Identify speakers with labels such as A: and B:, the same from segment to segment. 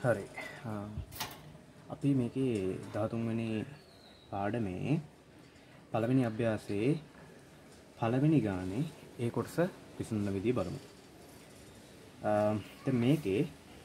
A: හරි. අපි මේකේ 13 වෙනි පාඩමේ පළවෙනි අභ්‍යාසයේ පළවෙනි ගානේ ඒ කොටස විසඳන විදිය බලමු. දැන් මේකේ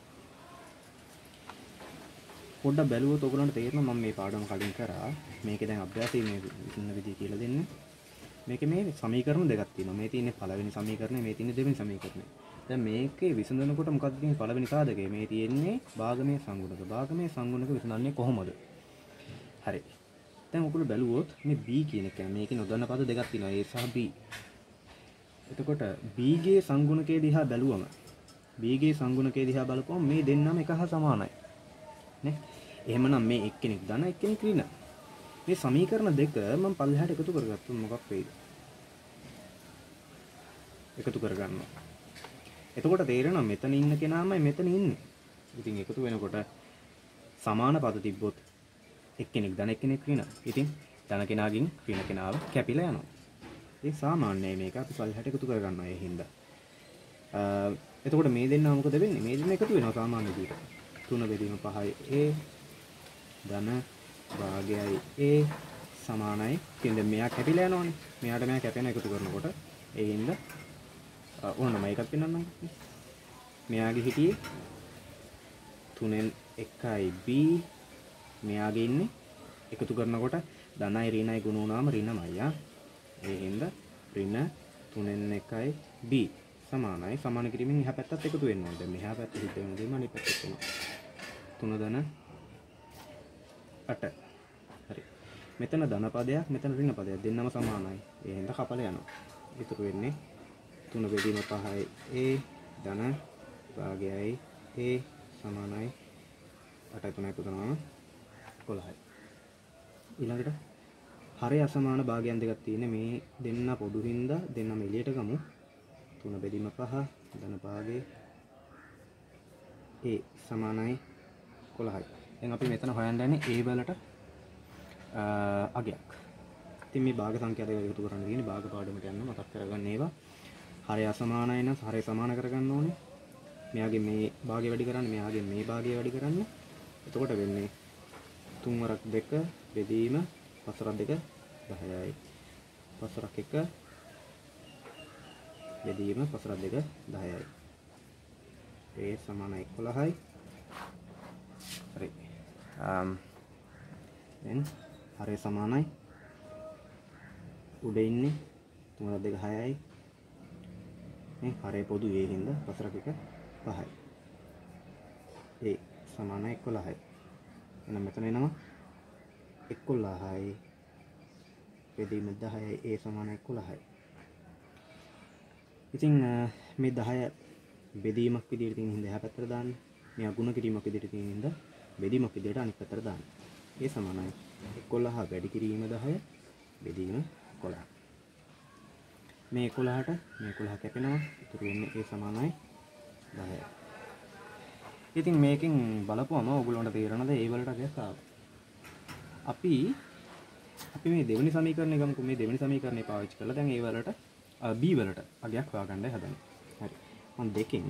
A: පොඩ්ඩක් බැලුවොත් ඔයගොල්ලන්ට තේරෙනවා මම මේ පාඩම කලින් කරා. මේකේ දැන් අභ්‍යාසයේ මේ විසඳන විදිය කියලා දෙන්නේ. මේකේ මේ සමීකරණ දෙකක් තියෙනවා. මේ තියෙන්නේ පළවෙනි සමීකරණය, මේ තියෙන්නේ දෙවෙනි සමීකරණය. දැන් මේකේ විසඳනකොට මොකක්ද තියෙන්නේ පළවෙනි සාධකය? මේ තියෙන්නේ භාගමය සංගුණක. භාගමය සංගුණක විසඳන්නේ කොහොමද? හරි. දැන් ඔයගොල්ලෝ බැලුවොත් මේ b කියන එක මේකේ නොදන්න පද දෙකක් තියෙනවා a සහ b. එතකොට b ගේ සංගුණකයේ දිහා බැලුවම b ගේ සංගුණකයේ දිහා බලපුවම මේ දෙන්නම එක හා සමානයි. නේ? එහෙමනම් මේ එක්කෙනෙක් ධන එක්කෙනෙක් ඍණ. මේ සමීකරණ දෙක මම පල්ලෙහාට එකතු කරගත්තොත් මොකක් වෙයිද? එකතු කරගන්නවා. එතකොට තේරෙනවා මෙතන ඉන්න කෙනාමයි මෙතන ඉන්නේ. ඉතින් එකතු වෙනකොට සමාන පද තිබ්බොත් එක්කෙනෙක් ධන එක්කෙනෙක් ඍණ. ඉතින් ධන කෙනාගෙන් ඍණ කෙනාව කැපිලා යනවා. ඉතින් සාමාන්‍යයෙන් මේක අපි පල්ලෙහාට එකතු කරගන්නවා ඒ හින්දා. එතකොට මේ දෙන්නා මොකද වෙන්නේ? මේ දෙන්න එකතු වෙනවා සාමාන්‍ය විදිහට. 3 බෙදීම 5යි a ධන භාගයයි a සමානයි. ඉතින් දැන් මෙයා කැපිලා යනවනේ. මෙයාට මෙයා කැපෙන එකතු කරනකොට ඒ හින්දා ඕනම එකක් වෙනනම් මෙයාගේ හිටියේ 3න් 1යි b මෙයාගේ ඉන්නේ එකතු කරනකොට ධනයි ඍණයි ගුණ වුණාම ඍණමයි ඒ හින්දා ඍණ 3න් 1යි b සමානයි. සමාන කිරීමෙන් එහා පැත්තත් එකතු වෙන්න ඕනේ. දැන් මෙහා පැත්ත හිට වෙන දෙම අනිත් පැත්තට වෙනවා. 3 ධන 8. හරි. මෙතන ධන පදයක් මෙතන ඍණ පදයක් දෙන්නම සමානයි. ඒ හින්දා කපල යනවා. ඉතුරු වෙන්නේ 3 බෙදීම 5යි a ධන භාගයයි a සමානයි 8යි 3යි පුතනවා 11යි. ඊළඟට හරය අසමාන භාගයන් දෙකක් තියෙන්නේ. මේ දෙන්න පොදු හින්දා දෙන්නම එළියට ගමු. 3 බෙදීම 5 ධන භාගයේ a සමානයි 11යි. දැන් අපි මෙතන හොයන්න යන්නේ a වලට අගයක්. ඉතින් මේ භාග සංඛ්‍යා දෙක එකතු කරන්න තියෙන්නේ. භාග පාඩමට යන්න මතක් කරගන්න ඒවා. හරය අසමානයි නම් හරය සමාන කරගන්න ඕනේ. මෙයාගේ මේ භාගය වැඩි කරන්න, මෙයාගේ මේ භාගය වැඩි කරන්න. එතකොට වෙන්නේ 3 වරක් 2 බෙදීම 5 වරක් 2 10යි. 5 වරක් 1 බෙදීම 5 වරක් 2 10යි. ඒ සමානයි 11යි. හරි. දැන් හරය සමානයි. උඩ ඉන්නේ 3 වරක් 2 6යි. මේ හරය පොදු ඒ හින්දා 5 වරක් 1 5යි. ඒ සමානයි 11යි. එහෙනම් මෙතන එනවා 11යි බෙදීම 10යි ඒ සමානයි 11යි. ඉතින් මේ 10 බෙදීමක් විදිහට තියෙන හින්දා එහා පැත්තට දාන්න. මෙයා ගුණ කිරීමක් විදිහට තියෙන හින්දා බෙදීමක් විදිහට අනිත් පැත්තට දාන්න. ඒ සමානයි 11 වැඩි කිරීම 10 බෙදීම 11. මේ 11ට මේ 11 කැපෙනවා. ඉතුරු වෙන්නේ ඒ සමානයි 10යි. ඉතින් මේකෙන් බලපුවම ඔයගොල්ලන්ට තේරෙනවද ඒ වලට අගයක් ආවා. අපි මේ දෙවෙනි සමීකරණය ගමුකෝ. මේ දෙවෙනි සමීකරණය පාවිච්චි කරලා දැන් ඒ වලට b වලට අගයක් හොයාගන්නයි හදන්නේ. හරි. මම දෙකෙන්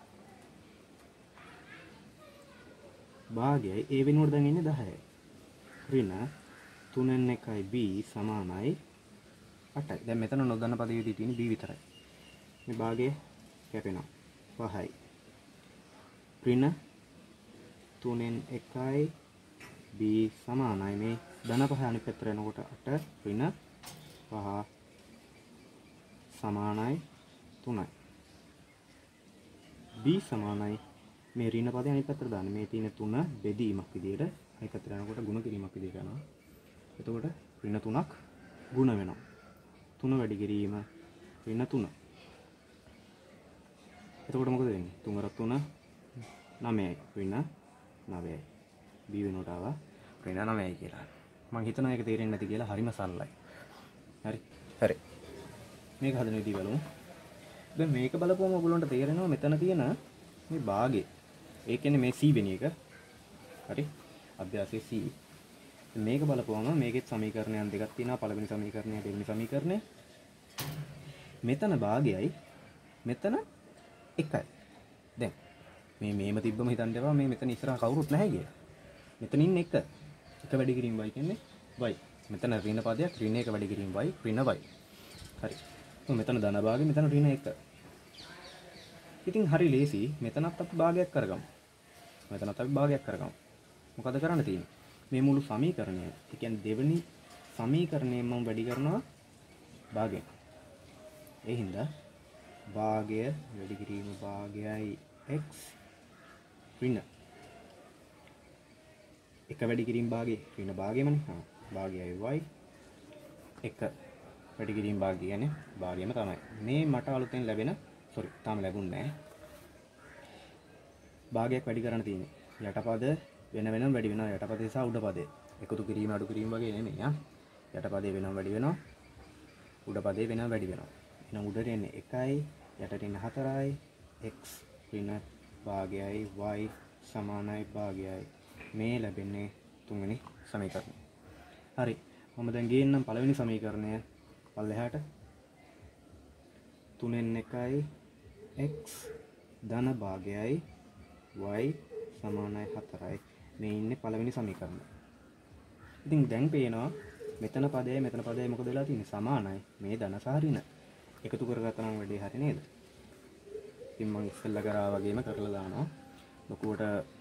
A: භාගයයි a වෙනුවට දැන් ඉන්නේ 10යි. ඍණ 3න් 1යි b සමානයි 8යි. දැන් මෙතන නොදන්න පදේ විදිහට තියෙන්නේ b විතරයි. මේ භාගය කැපෙනවා 5යි. ඍණ 3න් 1යි b සමානයි මේ ධන 5 අනිත් පැත්තට යනකොට 8 ඍණ 5 සමානයි 3යි. b සමානයි මේ ඍණ පදේ අනිත් පැත්තට දාන්න. මේ තියෙන 3 බෙදීමක් විදිහට අනිත් පැත්තට යනකොට ගුණ කිරීමක් විදිහට යනවා. එතකොට ඍණ 3ක් ගුණ වෙනවා. 3 වැඩි කිරීම ඍණ 3. එතකොට මොකද වෙන්නේ? 3 වරක් 3 9යි ඍණ 9යි. b වෙනකොට ආවා ඍණ 9යි කියලා. මම හිතනවා ඒක තේරෙන්නේ නැති කියලා. හරිම සරලයි. හරි. හරි. මේක හදන විදිහ බලමු. දැන් මේක බලපුවම ඔයගොල්ලන්ට තේරෙනවා මෙතන තියෙන මේ භාගය. ඒ කියන්නේ මේ c වෙන එක. හරි. අභ්‍යාසයේ c. මේක බලපුවම මේකෙත් සමීකරණයන් දෙකක් තියෙනවා. පළවෙනි සමීකරණය දෙවෙනි සමීකරණය. මෙතන භාගයයි මෙතන 1යි. දැන් මේම තිබ්බම හිතන්න එපා මේ මෙතන ඉස්සරහ කවුරුත් නැහැ කියලා. මෙතන ඉන්නේ එක වැඩි කිරීම y කියන්නේ y. මෙතන ඍණ පදයක් ඍණ එක වැඩි කිරීම y ඍණ y. හරි. මෙතන ධන භාගය මෙතන ඍණ 1. ඉතින් හරි ලේසි මෙතනත් අපි භාගයක් කරගමු. මෙතනත් අපි භාගයක් කරගමු. මොකද කරන්න තියෙන්නේ? මේ මුළු සමීකරණය, ඒ කියන්නේ දෙවෙනි සමීකරණයෙන් මම වැඩි කරනවා භාගයෙන්. ඒ හින්දා භාගය වැඩි කිරීම භාගයයි x ඍණ එක වැඩි කිරීම භාගය ඍණ භාගයමනේ. භාගයයි y එක වැඩි කිරීම භාගය කියන්නේ භාගයම තමයි. මේ මට අලුතෙන් ලැබෙන තාම ලැබුණේ නැහැ. භාගයක් වැඩි කරන්න තියෙන්නේ. යටපද වෙන වෙනම වැඩි වෙනවා. යටපදේ සහ උඩ පදේ එකතු කිරීම අඩු කිරීම වගේ නෙමෙයි. යටපදේ වෙනම වැඩි වෙනවා. උඩ පදේ වෙනම වැඩි වෙනවා. එහෙනම් උඩට එන්නේ 1යි යටට එන්නේ 4යි x ඍණ භාගයයි y සමානයි භාගයයි. මේ ලැබෙන්නේ තුන්වෙනි සමීකරණය. හරි. මම දැන් ගේන්නම් පළවෙනි සමීකරණය පල්ලෙහාට. 3න් 1යි x ධන භාගයයි y සමානයි 4යි. මේ ඉන්නේ පළවෙනි සමීකරණය. ඉතින් දැන් පේනවා මෙතන පදයයි මොකද වෙලා තියෙන්නේ? සමානයි. මේ ධන සහ ඍණ එකතු කරගත්තා නම් වැඩේ හරි නේද? ඉතින් මම ඉස්සෙල්ලා කරා වගේම කරලා දානවා. ලොකුවට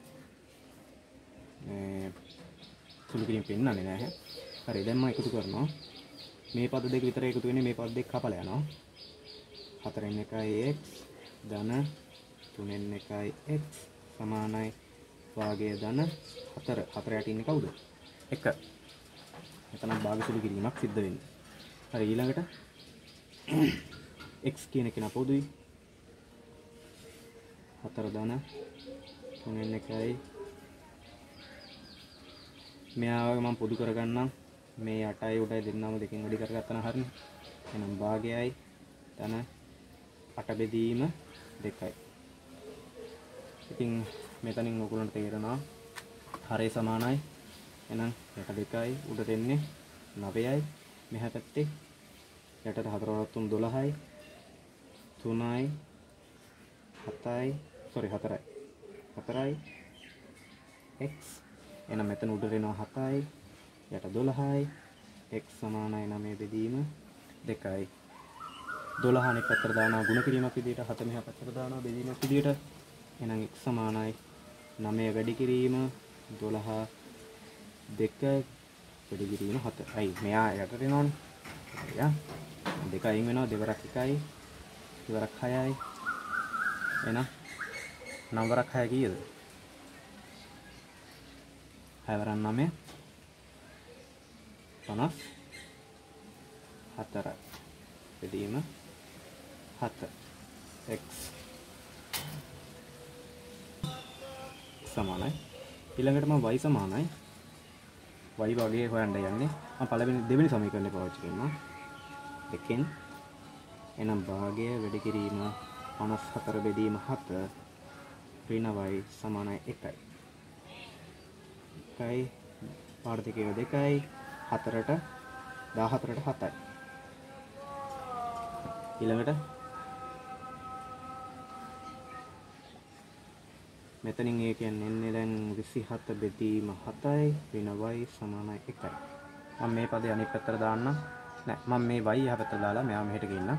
A: මේ සුළු කිරීම පෙන්නන්නේ නැහැ. හරි දැන් මම එකතු කරනවා. මේ පද දෙක විතර එකතු වෙන්නේ මේ පද දෙක කපලා යනවා. 4න් 1යි x ධන 3න් 1යි x සමානයි භාගය ධන 4. 4 යට ඉන්නේ කවුද? 1. එතන භාග සුළු කිරීමක් සිද්ධ වෙන්නේ. හරි ඊළඟට x කියන එක නා පොදුයි. 4 ධන 3න් 1යි මෙයාව මම පොදු කරගන්නම්. මේ 8යි උඩයි දෙන්නම දෙකෙන් වැඩි කරගත්තා නම් හරිනේ. එහෙනම් භාගයයි ධන 8 බෙදීම 2යි. ඉතින් මෙතනින් ඔයගොල්ලන්ට තේරෙනවා හරය සමානයි. එහෙනම් යට 2යි උඩ දෙන්නේ 9යි. මෙහා පැත්තේ යටට 4 වරක් 3 12යි 3යි 7යි 4යි x. එහෙනම් මෙතන උඩ දෙනවා 7යි යට 12යි x සමානයි 9 බෙදීම 2යි. 12 අනෙක් පැත්තට දානවා ගුණ කිරීමක් විදියට 7 මෙහා පැත්තට දානවා බෙදීමක් විදියට. එහෙනම් x සමානයි 9 වැඩි කිරීම 12 2 වැඩි කිරීම 7. අයි මෙයා යටට එනවනේ. හරියා. 2 අයින් වෙනවා දෙවරක් 1යි දෙවරක් 6යි. එහෙනම් 9 වරක් 6 කීයද? 6 වරක් 9 54 බෙදීම 7 x සමානයි. ඊළඟට මම y සමානයි y වගේ හොයන්න යන්නේ. මම පළවෙනි දෙවෙනි සමීකරණය පාවිච්චි කරනවා. එකෙන් එනම් භාගය වැඩි කිරීම 54 බෙදීම 7 ඍණ y සමානයි 1යි. 1යි පාඩ දෙකේ 2යි 4ට 14ට 7යි. ඊළඟට මෙතනින් ඒ කියන්නේ එන්නේ දැන් 27 බෙදීම 7යි ඍණ y සමානයි 1යි. මම මේ පදේ අනිත් පැත්තට දාන්නම්. නෑ මම මේ y එහා පැත්තට දාලා මෙයා මෙහෙට ගෙන්නම්.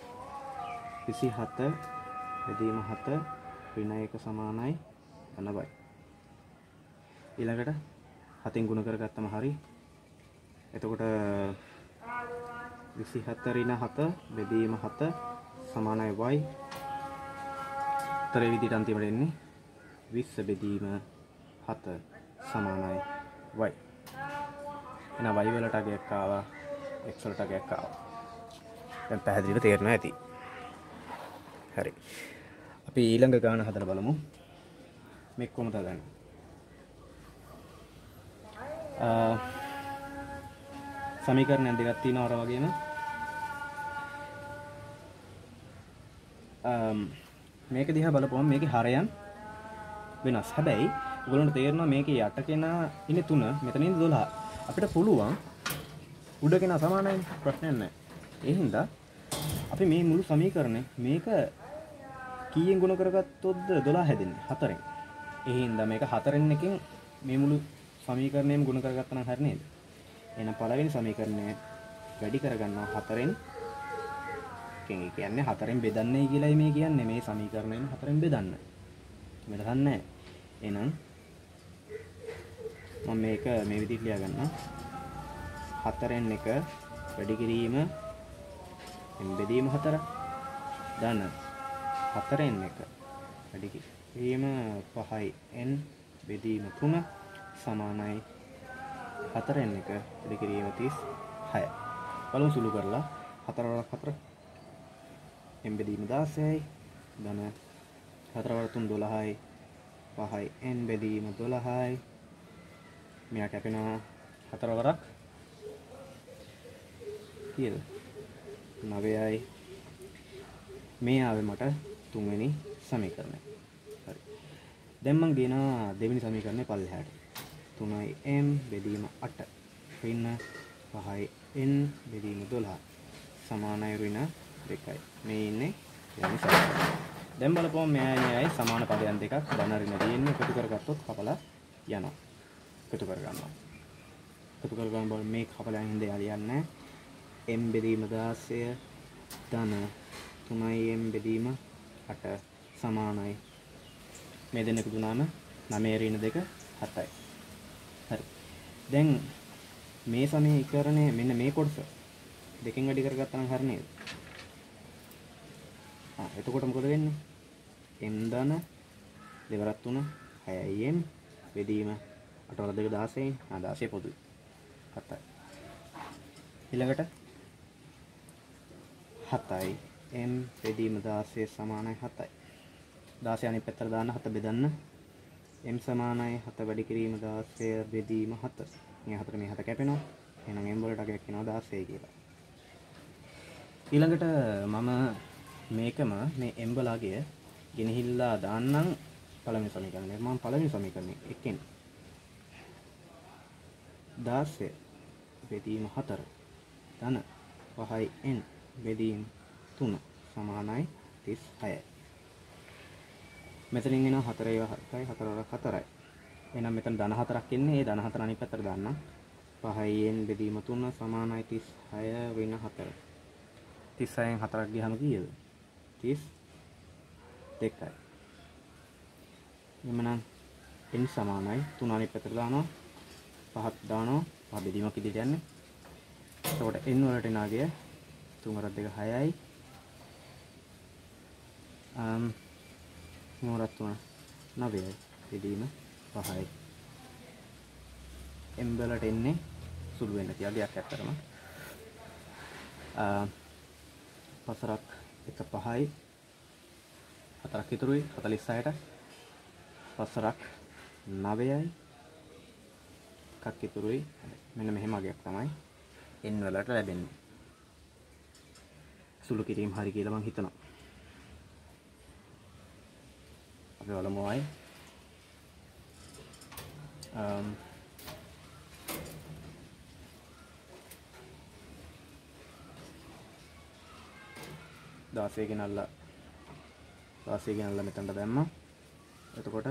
A: 27 බෙදීම 7 ඍණ 1 සමානයි ධන y. ඊළඟට 7න් ගුණ කරගත්තම හරි. එතකොට 27 ඍණ 7 බෙදීම 7 සමානයි y. උත්තරේ විදිහට අන්තිමට එන්නේ 20 බෙදීම 7 සමානයි y. එහෙනම් y වලට අගයක් ආවා x වලට අගයක් ආවා. දැන් පැහැදිලිව තේරෙනවා ඇති. හරි. අපි ඊළඟ ගාන හදලා බලමු. මේක කොහොමද හදන්නේ? සමීකරණ දෙකක් තියෙනවා අර වගේම. මේක දිහා බලපුවම මේකේ හරයන් වෙනස්. හැබැයි ඔයගොල්ලන්ට තේරෙනවා මේකේ යට කෙනා ඉන්නේ 3 මෙතන ඉන්නේ 12. අපිට පුළුවන් උඩ කෙනා සමානයි ප්‍රශ්නයක් නැහැ. ඒ හින්දා අපි මේ මුළු සමීකරණය මේක කීයෙන් ගුණ කරගත්තොත්ද 12 හැදෙන්නේ? 4ෙන්. ඒ හින්දා මේක 4න් එකෙන් මේ මුළු සමීකරණයම ගුණ කරගත්තා නම් හරි නේද? එහෙනම් පළවෙනි සමීකරණය වැඩි කරගන්නවා 4ෙන්. ඒ කියන්නේ 4ෙන් බෙදන්නයි කියලායි මේ කියන්නේ. මේ සමීකරණයෙන් 4ෙන් බෙදන්න. මේ දන්නේ. එහෙනම් මම මේක මේ විදිහට ලියා ගන්නවා. 4ෙන් 1 වැඩි කිරීම m බෙදීම 4 ධන 4ෙන් 1 වැඩි කිරීම 5යි n බෙදීම 3 සමානයි 4ෙන් 1 වැඩි කිරීම 36. බලමු සුළු කරලා 4 වරක් 4 m බෙදීම 16යි ධන 4 වරක් 3 12යි 5යි n බෙදීම 12යි මෙයා කැපෙනවා 4 වරක් කියලා 9යි මේ ආවේ මට තුන්වෙනි සමීකරණය. හරි. දැන් මම ගේනවා දෙවෙනි සමීකරණය පල්ලෙහාට. 3යි m බෙදීම 8 ඍණ 5යි n බෙදීම 12 සමානයි ඍණ 2යි. මේ ඉන්නේ දෙවෙනි සමීකරණය. දැන් බලපුවම මෙයයි සමාන පදයන් දෙකක් ධන ඍණ තියෙන්නේ එකතු කරගත්තොත් කපලා යනවා. එකතු කරගන්නවා. එකතු කරගන්න බල මේ කපලා හින්දා යන්නේ m බෙදීම 16 ධන 3යි m බෙදීම 8 සමානයි මේ දෙන්න එකතු වුණාම 9 ඍණ 2 7යි. හරි. දැන් මේ සමීකරණය මෙන්න මේ කොටස දෙකෙන් වැඩි කරගත්තා නම් හරිය නේද? එතකොට මොකද වෙන්නේ? m ධන දෙවරක් 3 6යි m බෙදීම 8 වල 2 16යි. 16 පොදුයි. 7යි. ඊළඟට 7යි m බෙදීම 16 සමානයි 7යි. 16 අනිත් පැත්තට දාන්න 7 බෙදන්න. m සමානයි 7 වැඩි කිරීම 16 බෙදීම 7. මේ 4 මේ 7 කැපෙනවා. එහෙනම් m වලට අගයක් වෙනවා 16 කියලා. ඊළඟට මම මේකම මේ m වල අගය ගෙනහිල්ලා දාන්නම් පළවෙනි සමීකරණය. මම පළවෙනි සමීකරණය එකෙන් 16 බෙදීම 4 ධන 5යි n බෙදීම 3 සමානයි 36යි. මෙතනින් එනවා 4 7යි 4 වරක් 4යි. එහෙනම් මෙතන ධන 4ක් එන්නේ. ඒ ධන 4 අනිත් පැත්තට දාන්නම්. 5යි n බෙදීම 3 සමානයි 36 ඍණ 4. 36න් 4ක් ගියහම කීයද? 32යි. එමනම් n සමානයි 3 අනිත් පැත්තට දානවා. 5ක් දානවා. 5 බෙදීමක් ඉදිරියට යන්නේ. එතකොට n වලට එන අගය 3 වරක් 2 6යි. 3 වරක් 3 9යි. බෙදීම 5යි. m වලට එන්නේ සුළු වෙන්න තියා දෙයක් ඇත්තරම. 5ක් 1 5යි. 4ක් ඉතුරුයි 46ට. 5ක් 9යි. එකක් ඉතුරුයි. මෙන්න මෙහෙම අගයක් තමයි n වලට ලැබෙන්නේ. සුළු කිරීම හරි කියලා මම හිතනවා. අපි බලමු ආයි. 16 ගෙනල්ලා 16 ගෙනල්ලා මෙතනට දැම්මා. එතකොට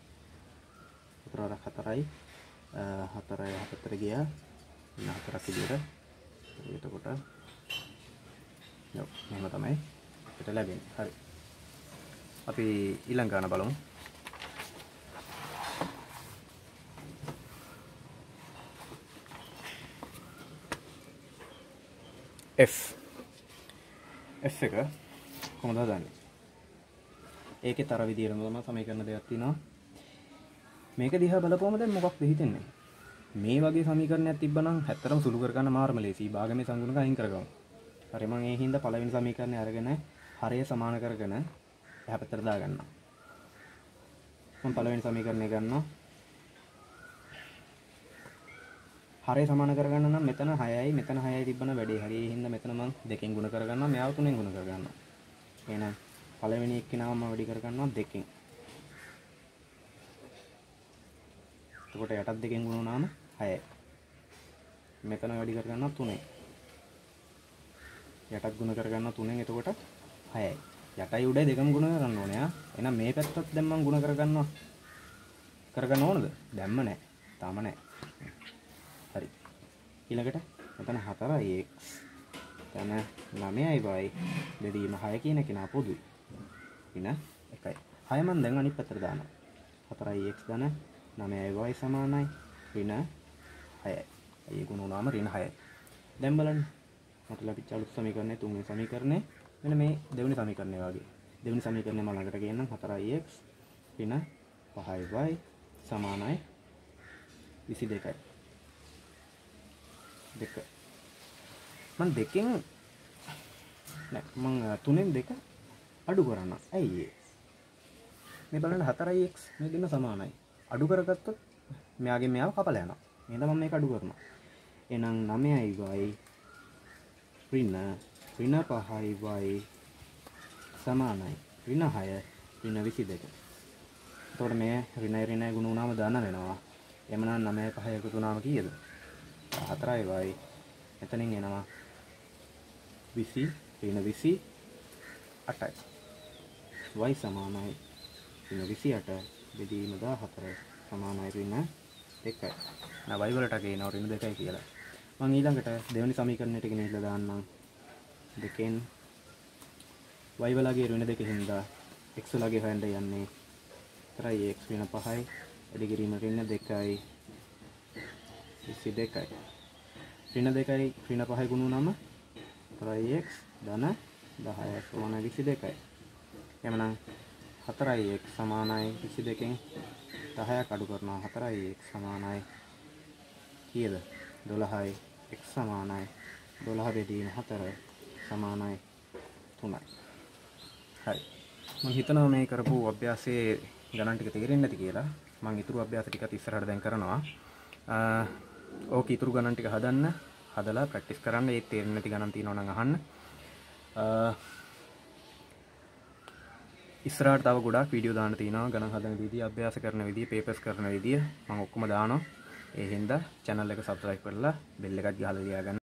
A: 4 වරක් 4යි 4යි 4ට ගියා 4ක් විදියට. එතකොට මෙහෙම තමයි අපිට ලැබෙන්නේ. හරි. අපි ඊළඟ ගාන බලමු. f එක කොහොමද හදන්නේ? ඒකේ තර විදියටම තමයි සමීකරණ දෙකක් තියෙනවා. මේක දිහා බලපුවම දැන් මොකක්ද හිතෙන්නේ? මේ වගේ සමීකරණයක් තිබ්බනම් ඇත්තටම සුළු කර ගන්න මාර්ම ලේසි. භාගමේ සංගුණක අයින් කරගමු. හරි මම ඒ හින්දා පළවෙනි සමීකරණය අරගෙන හරය සමාන කරගෙන එහා පැත්තට දාගන්නවා. මම පළවෙනි සමීකරණය ගන්නවා. හරය සමාන කරගන්න නම් මෙතන 6යි මෙතන 6යි තිබ්බන වැඩේ. හරි ඒ හින්දා මෙතන මම 2කින් ගුණ කරගන්නවා. මෙයාව 3කින් ගුණ කරගන්නවා. එහෙනම් පළවෙනි එක්කෙනාව මම වැඩි කරගන්නවා 2කින්. එතකොට යටත් 2කින් ගුණ වුණාම 6යි. මෙතන වැඩි කරගන්නවා 3යි. යටත් ගුණ කරගන්නවා 3ෙන් එතකොට 6යි. යටයි උඩයි දෙකම ගුණ කරන්න ඕනේ ආ. එහෙනම් මේ පැත්තත් දැන් මම ගුණ කරගන්නවා. කරගන්න ඕනද? දැම්ම නැහැ. තාම නැහැ. හරි. ඊළඟට මෙතන 4x තන 9y බෙදීම 6 කියන කෙනා පොදුයි. ඉන 1යි. 6 මම දැන් අනිත් පැත්තට දානවා. 4x ධන 9y සමානයි ඍණ 6යි. අය ගුණ වුණාම ඍණ 6යි. දැන් බලන්න. මට ලැබිච්ච අලුත් සමීකරණය තුන්වෙනි සමීකරණය මෙන්න මේ දෙවෙනි සමීකරණය වගේ. දෙවෙනි සමීකරණය මම ළඟට ගේන්නම් 4x ඍණ 5y සමානයි 22යි. දෙක. මම දෙකෙන් නෑ මම තුනෙන් දෙක අඩු කරන්න. ඇයි ඒ? මේ බලන්න 4x මේ දෙන්න සමානයි. අඩු කරගත්තොත් මෙයාගෙන් මෙයාව කපලා යනවා. එහෙනම් මම මේක අඩු කරනවා. එහෙනම් 9y ඍණ 5y සමානයි ඍණ 6 ඍණ 22. එතකොට මේ ඍණ ගුණ වුණාම දාන වෙනවා. එමනම් 9 5 එකතු වුණාම කීයද? 4y. එතනින් එනවා 20 ඍණ 28යි. y සමානයි ඍණ 28 බෙදීම 14 සමානයි ඍණ 2යි. නා y වලට ගේනවා ඍණ 2යි කියලා. මම ඊළඟට දෙවෙනි සමීකරණයට ගෙනහිල්ලා දාන්නම්. දෙකෙන් y වලගේ ඍණ 2 හින්දා x වලගේ හොයන්න යන්නේ 4x ඍණ 5යි වැඩි කිරීම ඍණ 2යි 22යි. ඍණ 2යි ඍණ 5යි ගුණ වුණාම 4x ධන 10 සමානයි 22යි. එමනම් 4x සමානයි 22කින් 10ක් අඩු කරනවා 4x සමානයි කීයද? 12යි. x සමානයි 12 බෙදීම 4 සමානයි 3යි. හරි. මම හිතනවා මේ කරපු අභ්‍යාසයේ ගණන් ටික තේරෙන්නේ නැති කියලා. මම ඊතුරු අභ්‍යාස ටිකත් ඉස්සරහට දැන් කරනවා. ඕක ඊතුරු ගණන් ටික හදලා ප්‍රැක්ටිස් කරන්න. ඒ තේරෙන්නේ නැති ගණන් තියෙනවා නම් අහන්න. ඉස්සරහට තව ගොඩාක් වීඩියෝ දාන්න තියෙනවා. ගණන් හදන විදිය, අභ්‍යාස කරන විදිය, පේපර්ස් කරන විදිය මම ඔක්කොම දානවා. ඒ හින්දා channel එක subscribe කරලා bell එකත් ගහලා තියාගන්න.